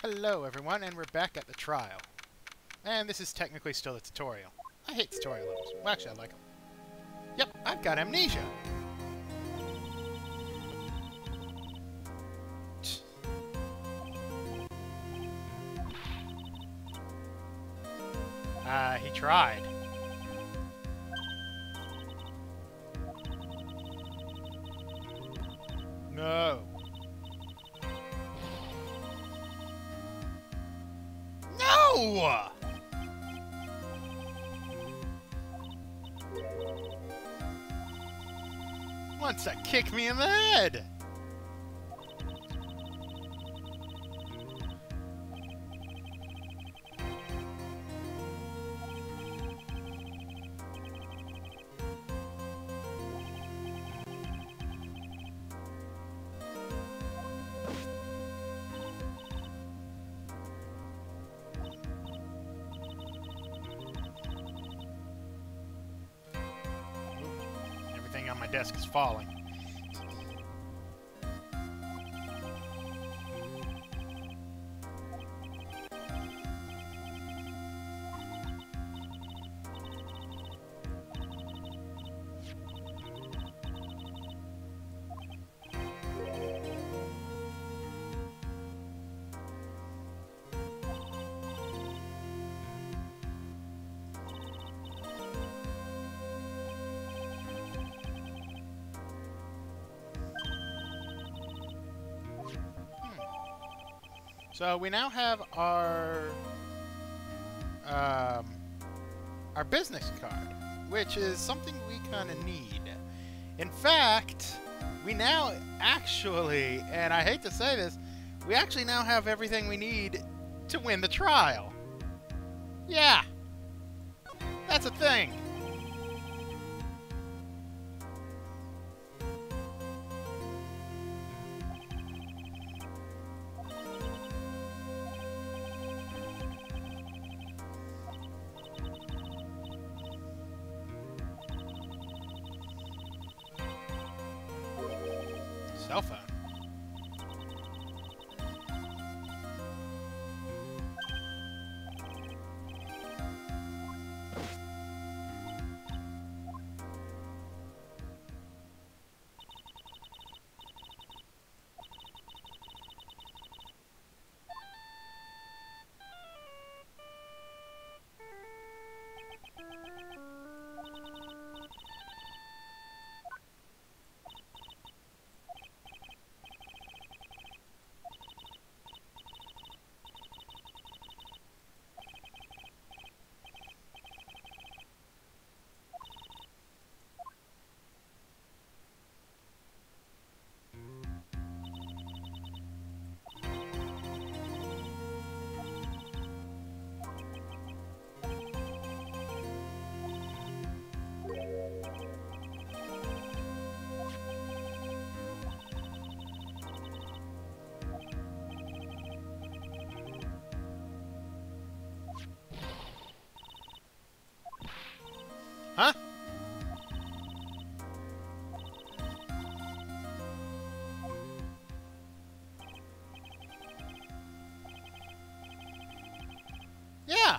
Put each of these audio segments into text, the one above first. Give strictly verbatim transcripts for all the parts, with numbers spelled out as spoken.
Hello everyone, and we're back at the trial. And this is technically still a tutorial. I hate tutorial levels. Well, actually, I like them. Yep, I've got amnesia. Ah, uh, he tried. No. No! Wants to kick me in the head. Everything on my desk is falling. So we now have our um, our business card, which is something we kind of need. In fact, we now actually, and I hate to say this, we actually now have everything we need to win the trial. Yeah, that's a thing. Cell phone. Huh? Yeah.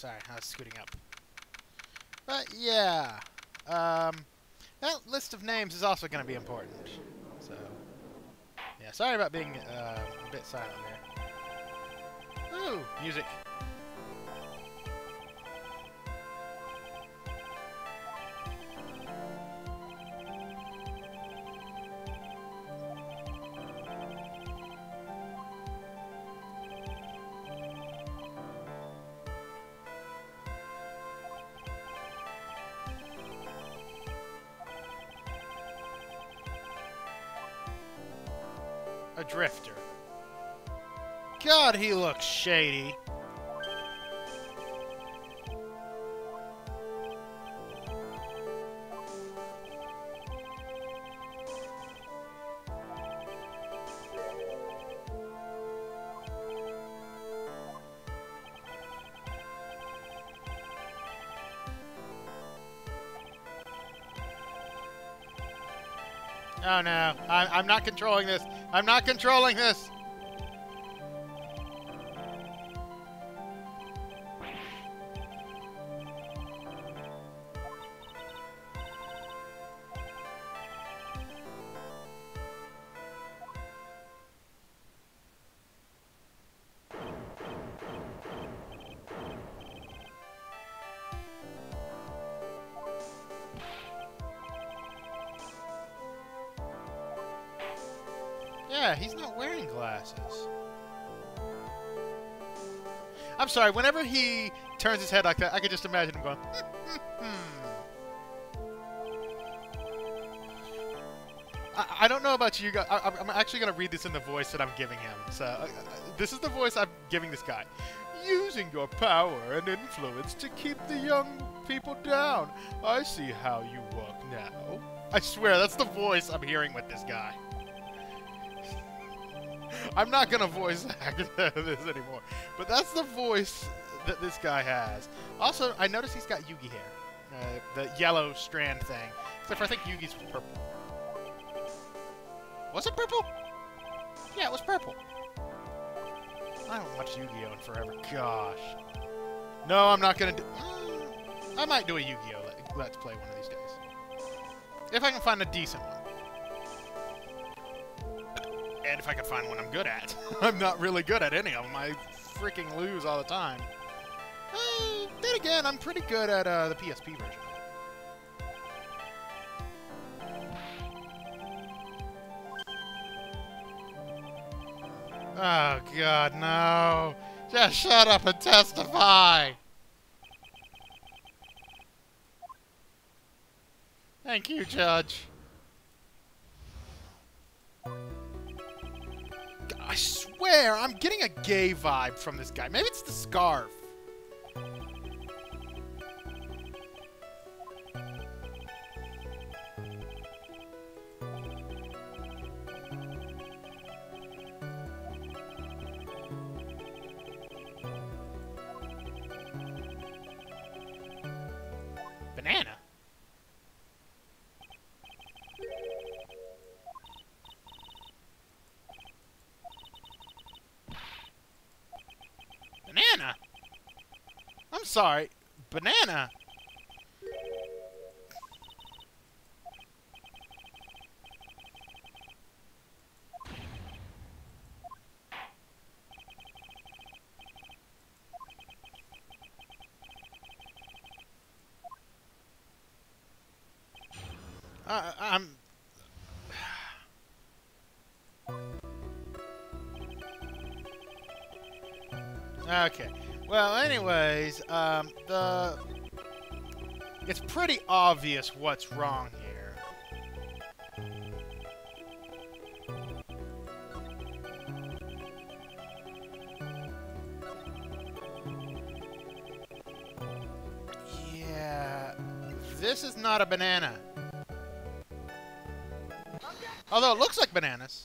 Sorry, I was scooting up. But yeah, um, that list of names is also going to be important. So, yeah, sorry about being uh, a bit silent there. Ooh, music. A drifter. God, he looks shady. Oh no, I'm, I'm not controlling this. I'm not controlling this. Yeah, he's not wearing glasses. I'm sorry, whenever he turns his head like that, I can just imagine him going, I, I don't know about you guys. I, I'm actually going to read this in the voice that I'm giving him. So, uh, this is the voice I'm giving this guy. Using your power and influence to keep the young people down. I see how you work now. I swear, that's the voice I'm hearing with this guy. I'm not going to voice act this anymore. But that's the voice that this guy has. Also, I noticed he's got Yugi hair. Uh, the yellow strand thing. Except for I think Yugi's was purple. Was it purple? Yeah, it was purple. I haven't watched Yu-Gi-Oh! In forever. Gosh. No, I'm not going to do... Mm, I might do a Yu-Gi-Oh! Let, Let's Play one of these days. If I can find a decent one. And if I can find one I'm good at. I'm not really good at any of them. I freaking lose all the time. Uh, then again, I'm pretty good at uh, the P S P version. Oh, God, no. Just shut up and testify. Thank you, Judge. I swear, I'm getting a gay vibe from this guy. Maybe it's the scarf. Banana? Banana? I'm sorry. Banana? Uh, I'm... Okay. Well, anyways, um, the... It's pretty obvious what's wrong here. Yeah... This is not a banana. Although it looks like bananas.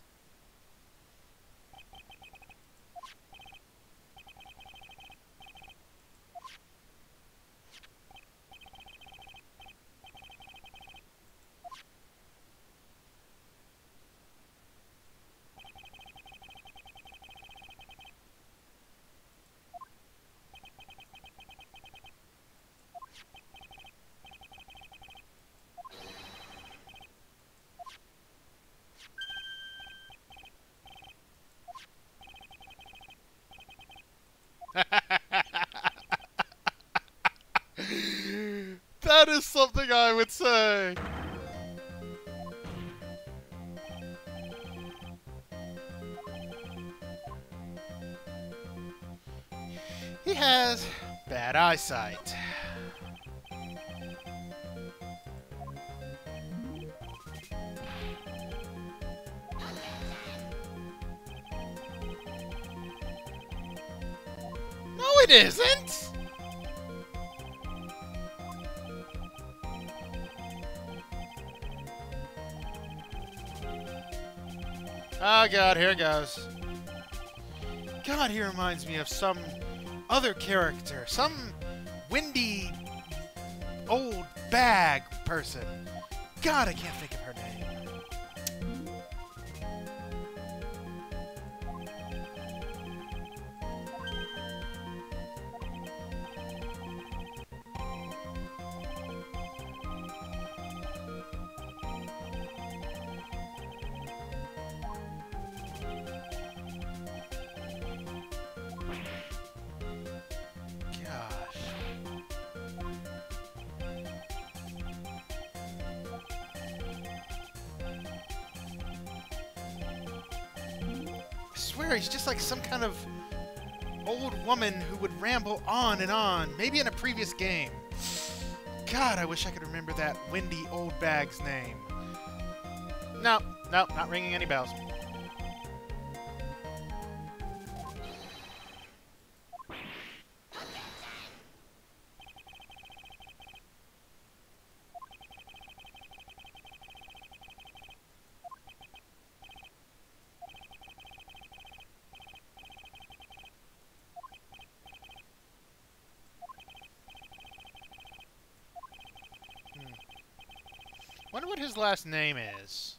guy would say. He has bad eyesight. No, it isn't! Oh god, here it goes. God, he reminds me of some other character. Some windy, old bag person. God, I can't think of her name. I swear he's just like some kind of old woman who would ramble on and on, maybe in a previous game. God, I wish I could remember that windy old bag's name. No, no, not ringing any bells. Wonder what his last name is.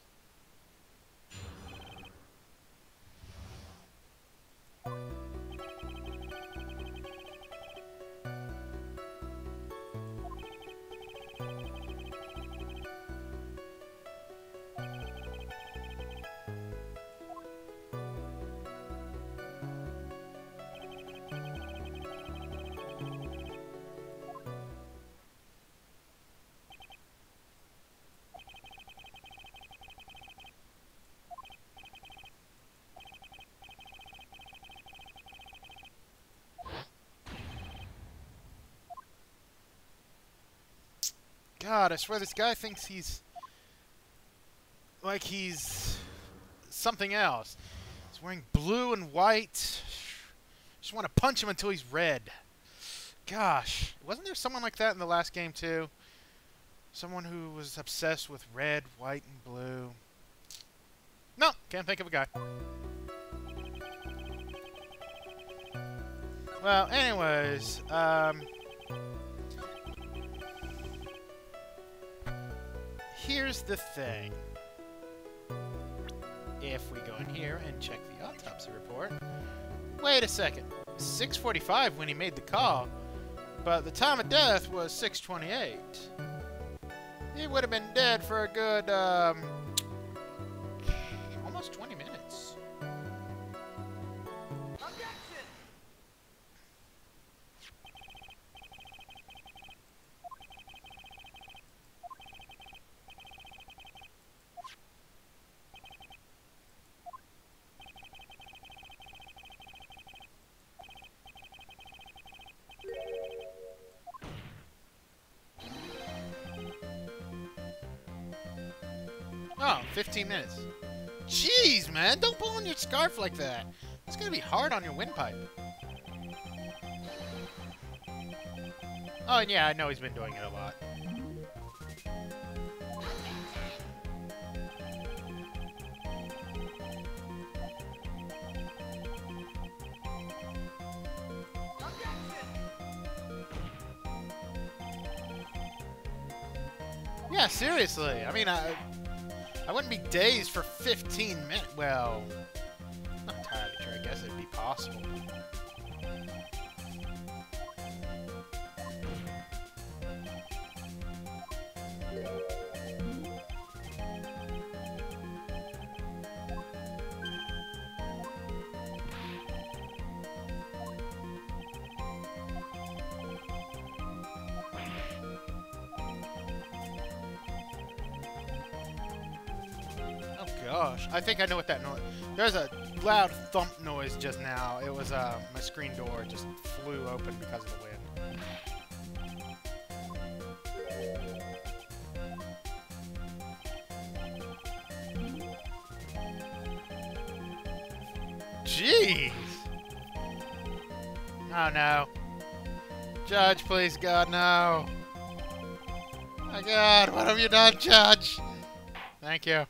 God, I swear this guy thinks he's... like he's... something else. He's wearing blue and white. Just want to punch him until he's red. Gosh. Wasn't there someone like that in the last game, too? Someone who was obsessed with red, white, and blue. No, can't think of a guy. Well, anyways, um... here's the thing. If we go in here and check the autopsy report... Wait a second. six forty-five when he made the call, but the time of death was six twenty-eight. He would have been dead for a good, um... almost twenty minutes. Oh, fifteen minutes. Jeez, man, don't pull on your scarf like that. It's gonna be hard on your windpipe. Oh, yeah, I know he's been doing it a lot. Yeah, seriously. I mean, I... I wouldn't be dazed for fifteen minutes. Well, not entirely sure. I guess it'd be possible. gosh. I think I know what that noise... There's a loud thump noise just now. It was, uh, my screen door just flew open because of the wind. Jeez! Oh, no. Judge, please, God, no. My God, what have you done, Judge? Thank you.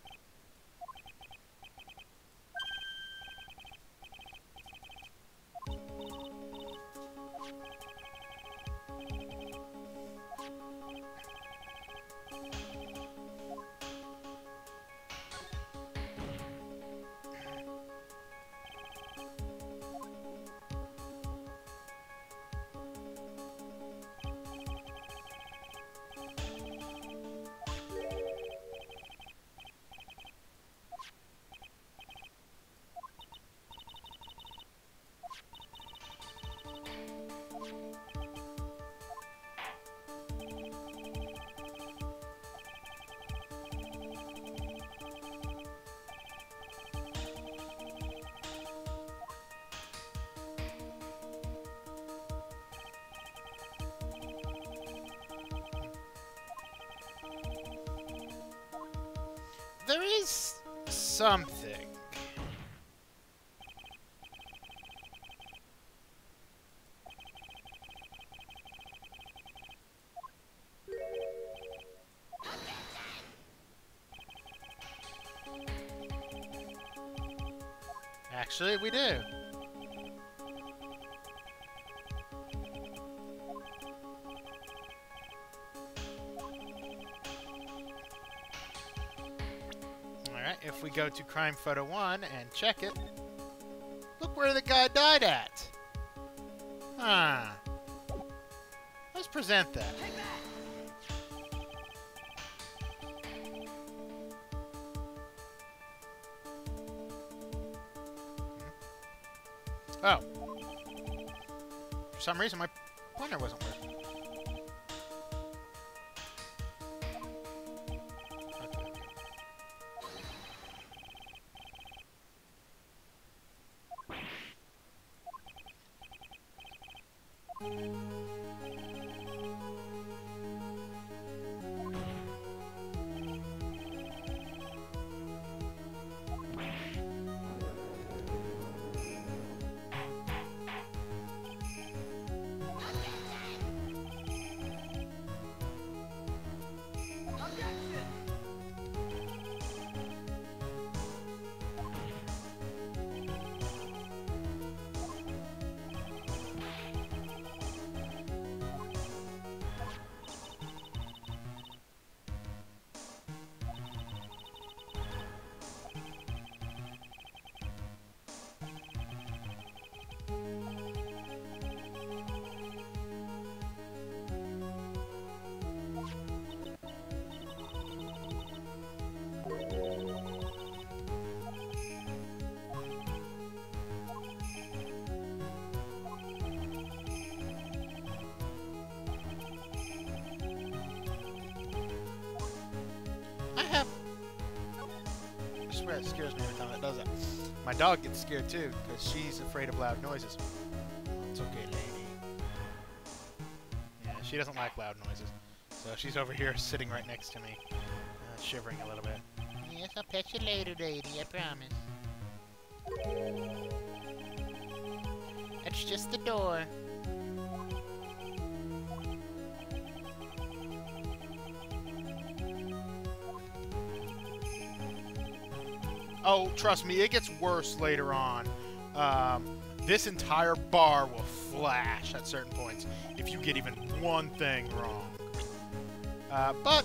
There is something. Actually, we do. If we go to Crime Photo one and check it, look where the guy died at. Huh. Let's present that. Oh. For some reason, my pointer wasn't working. It scares me every time it does that. My dog gets scared too, because she's afraid of loud noises. It's okay, lady. Yeah, she doesn't like loud noises. So she's over here sitting right next to me, uh, shivering a little bit. Yes, I'll pet you later, lady, I promise. That's just the door. Oh, trust me, it gets worse later on. Um, this entire bar will flash at certain points if you get even one thing wrong. Uh, but...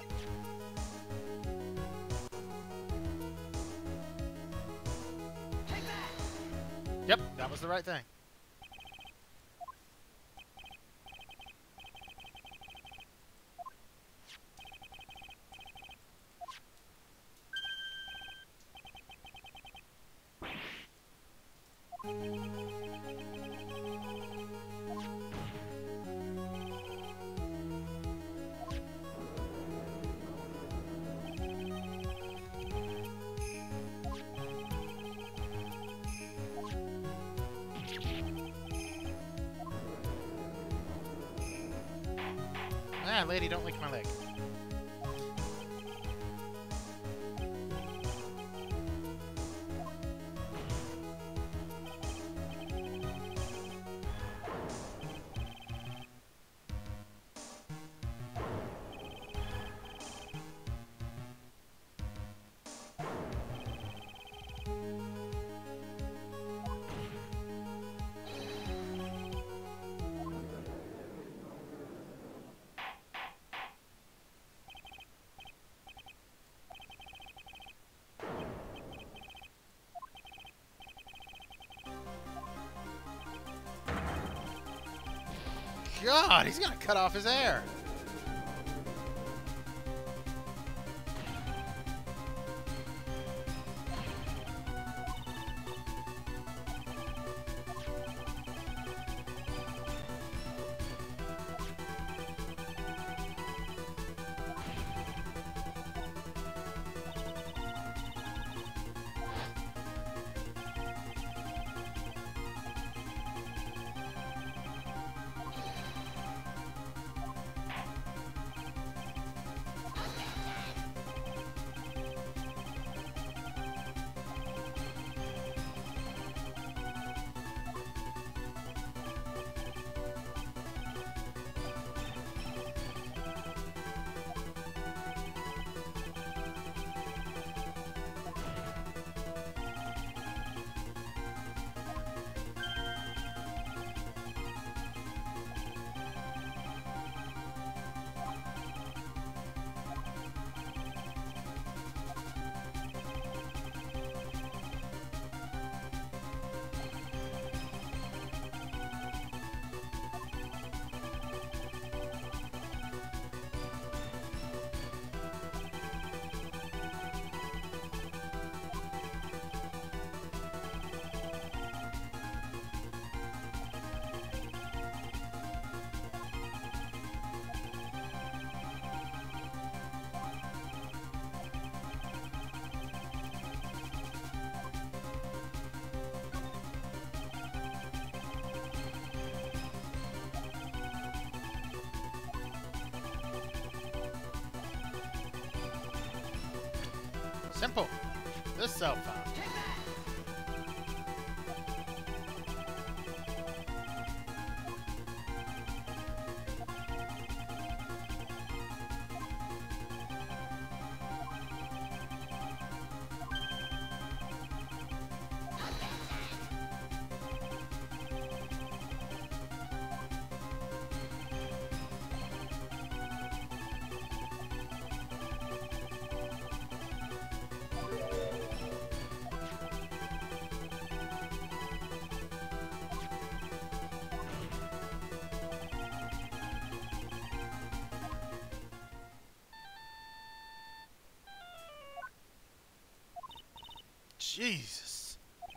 Yep, that was the right thing. Ah, lady, don't lick my leg. God, he's gonna cut off his hair. Simple. The cell phone. Jesus.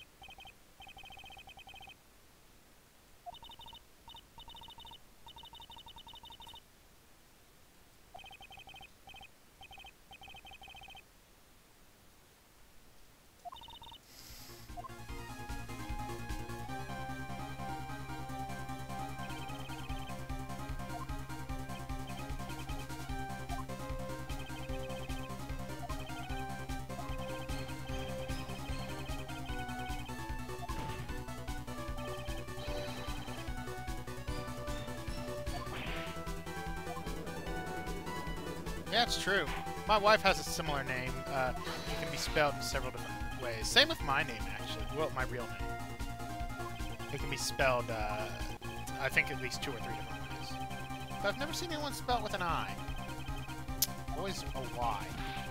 Yeah, it's true. My wife has a similar name. Uh, it can be spelled in several different ways. Same with my name, actually. Well, my real name. It can be spelled, uh, I think, at least two or three different ways. But I've never seen anyone spell it with an I. Always a Y.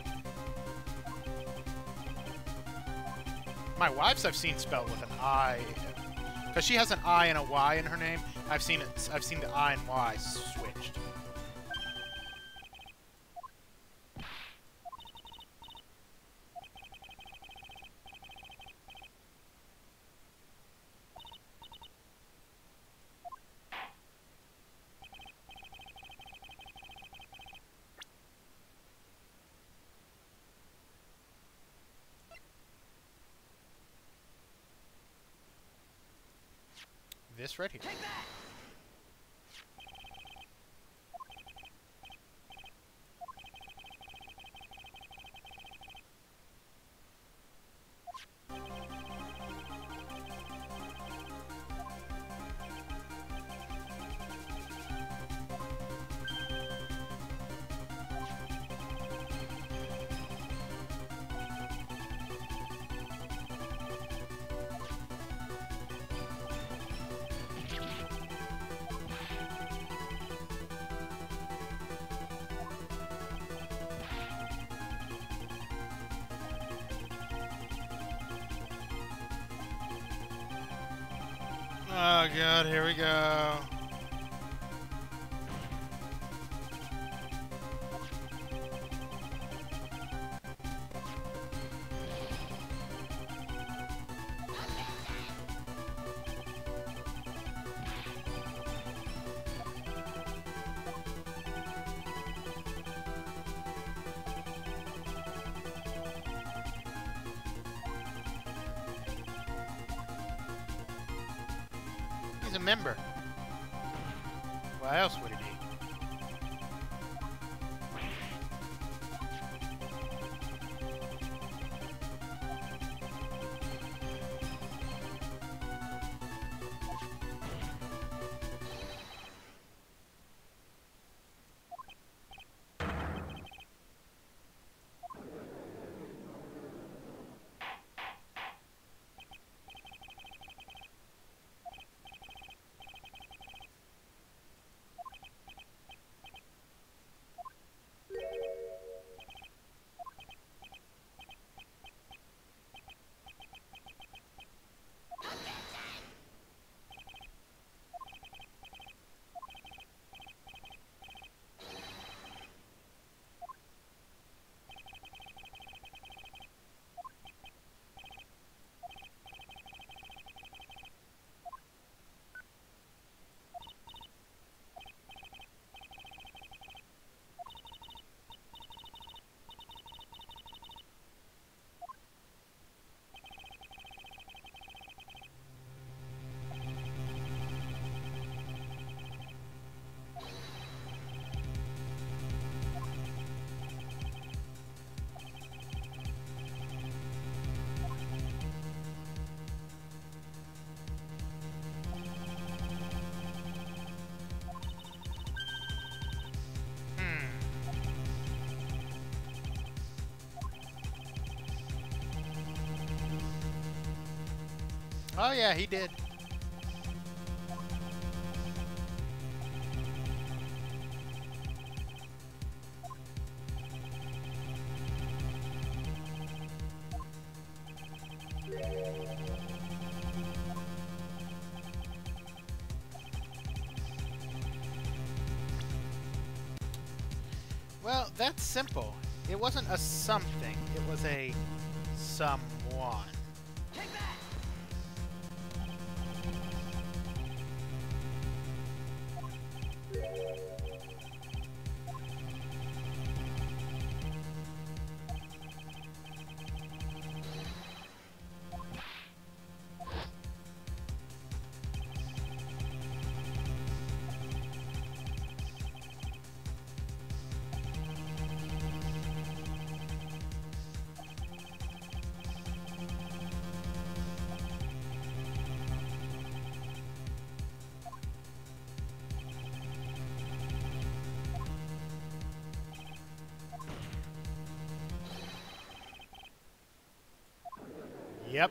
My wife's I've seen spelled with an I, because she has an I and a Y in her name. I've seen it. I've seen the I and Y switched. This right here. Oh god, here we go. He's a member. Why else would he be? Oh yeah, he did. Well, that's simple. It wasn't a something, it was a someone. Yep.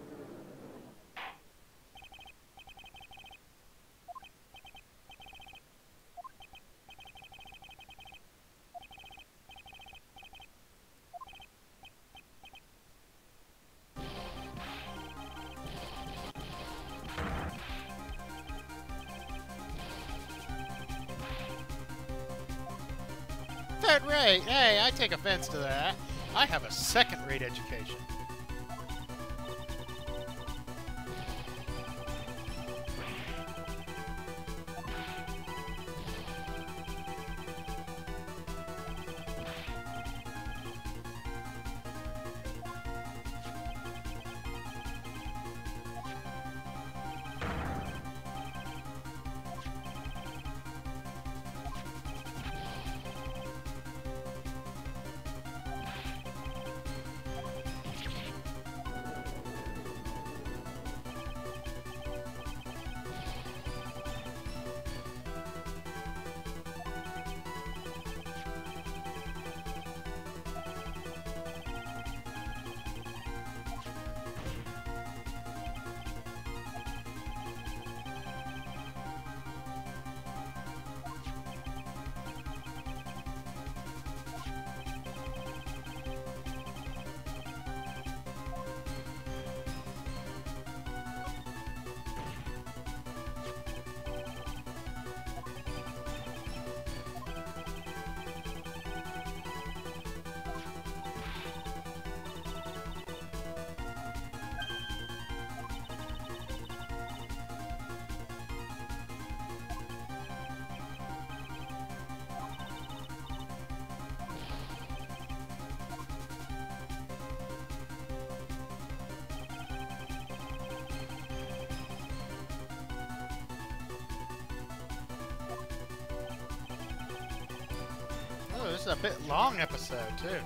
Third rate? Hey, I take offense to that. I have a second-rate education. is a bit long episode, too.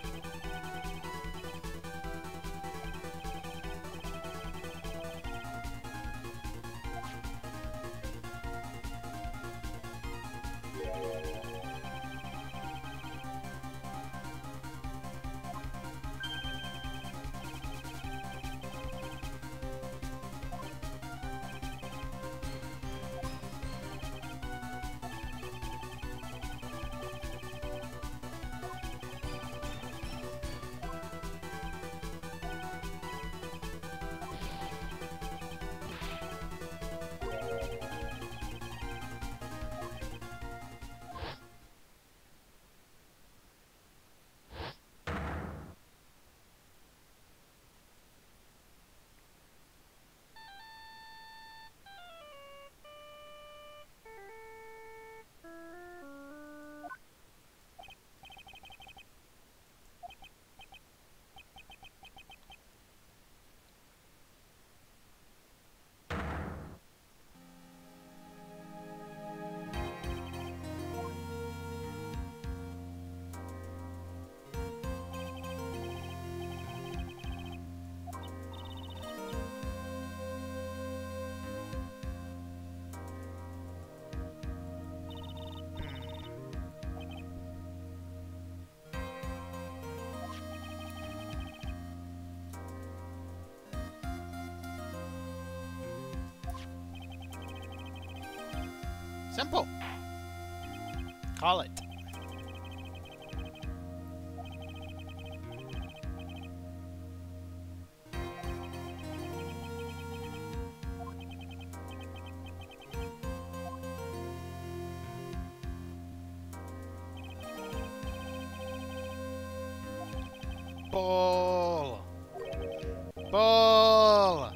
Simple. Call it. Ball. Ball.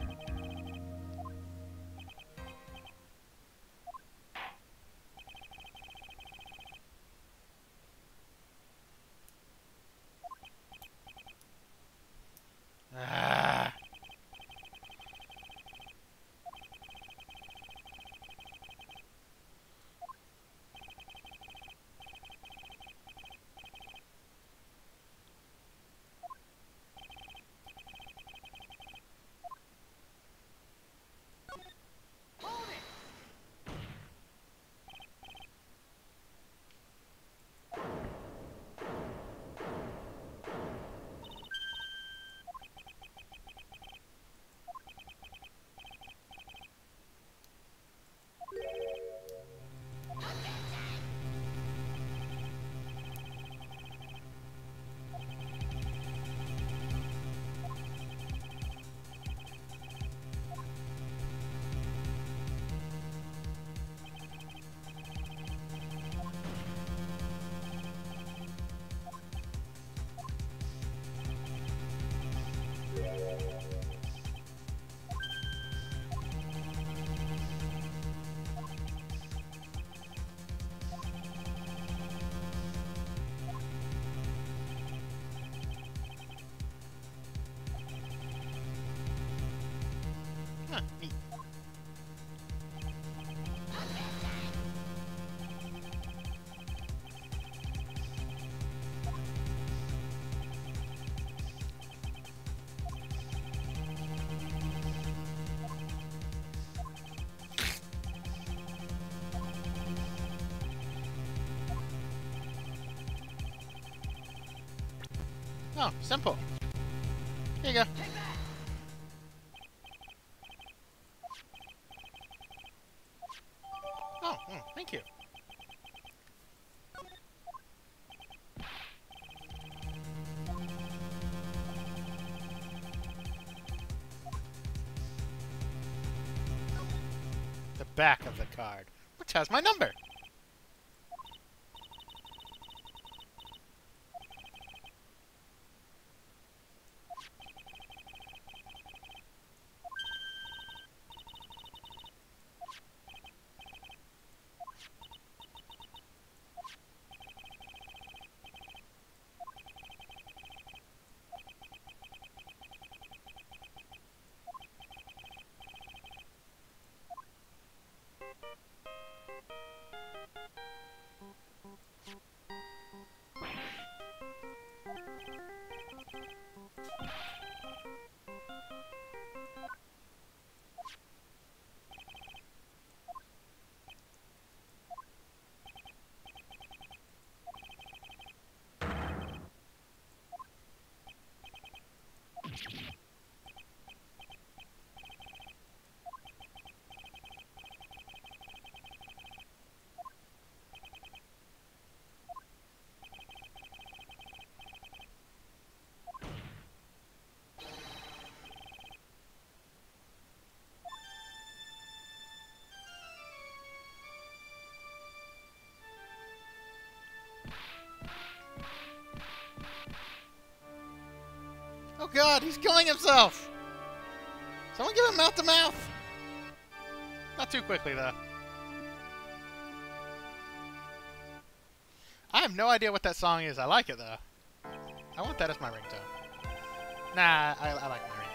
Ah. Huh, neat. Oh, simple. Here you go. Oh, mm, thank you. The back of the card, which has my number. Oh god, he's killing himself! Someone give him mouth to mouth! Not too quickly, though. I have no idea what that song is. I like it, though. I want that as my ringtone. Nah, I, I like my ringtone.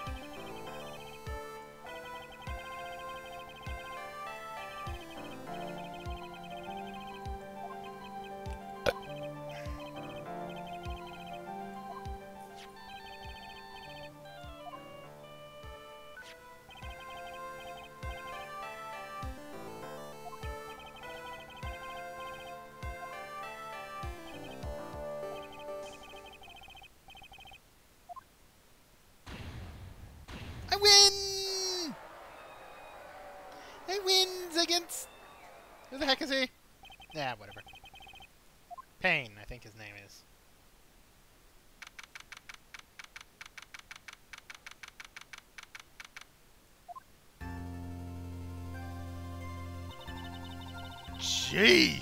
I win! I wins against... Who the heck is he? Yeah, whatever. Pain, I think his name is. Jeez!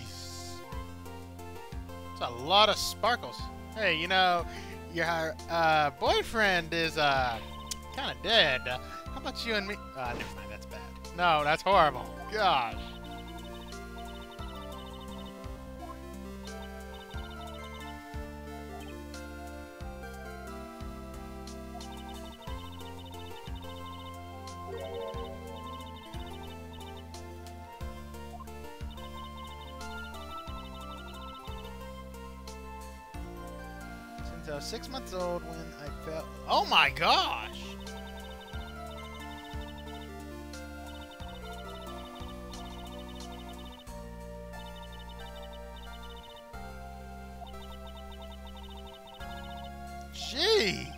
It's a lot of sparkles. Hey, you know, your uh, boyfriend is uh, kind of dead. Uh, how about you and me? Uh, never mind, that's bad. No, that's horrible. Gosh. Since I was six months old when I fell... Oh my gosh! Jeez!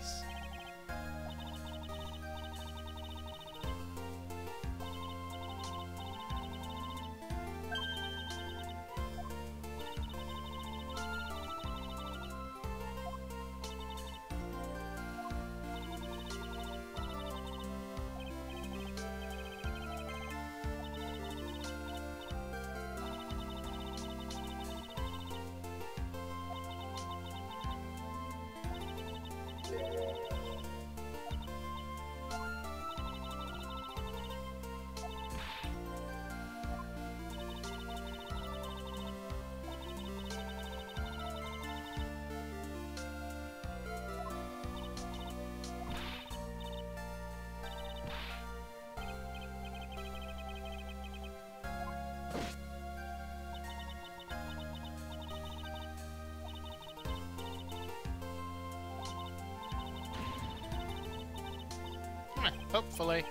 Hopefully.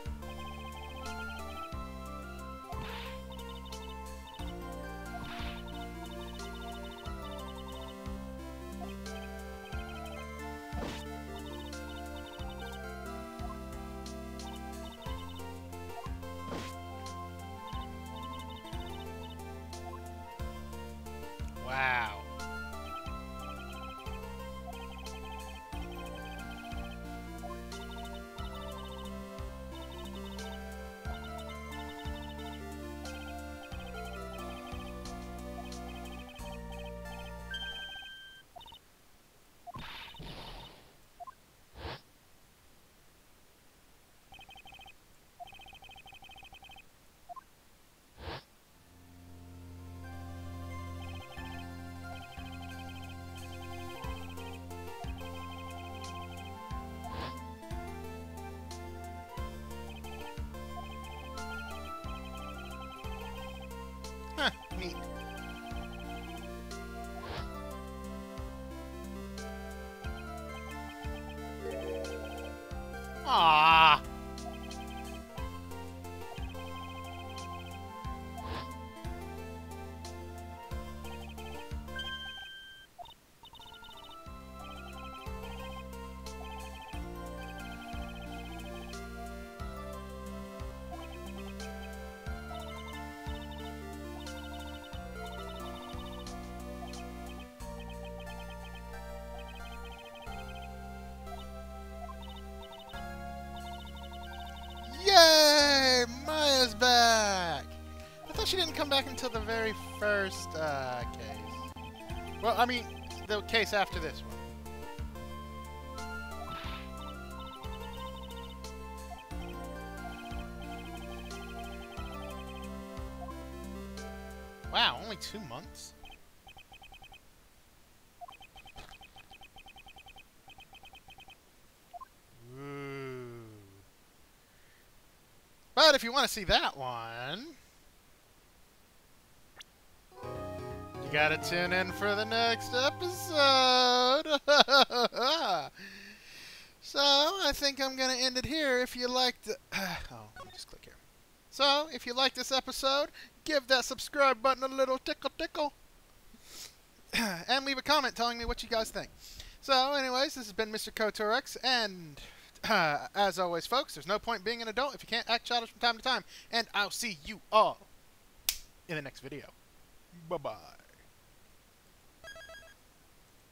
Wow. Huh, neat. back until the very first uh, case. Well, I mean, the case after this one. Wow, only two months? Ooh. But if you want to see that one, you gotta tune in for the next episode. So, I think I'm gonna end it here. If you liked... oh, let me just click here. So, if you liked this episode, give that subscribe button a little tickle tickle. And leave a comment telling me what you guys think. So, anyways, this has been Mister Kotorex, and uh, as always, folks, there's no point being an adult if you can't act childish from time to time. And I'll see you all in the next video. Bye-bye.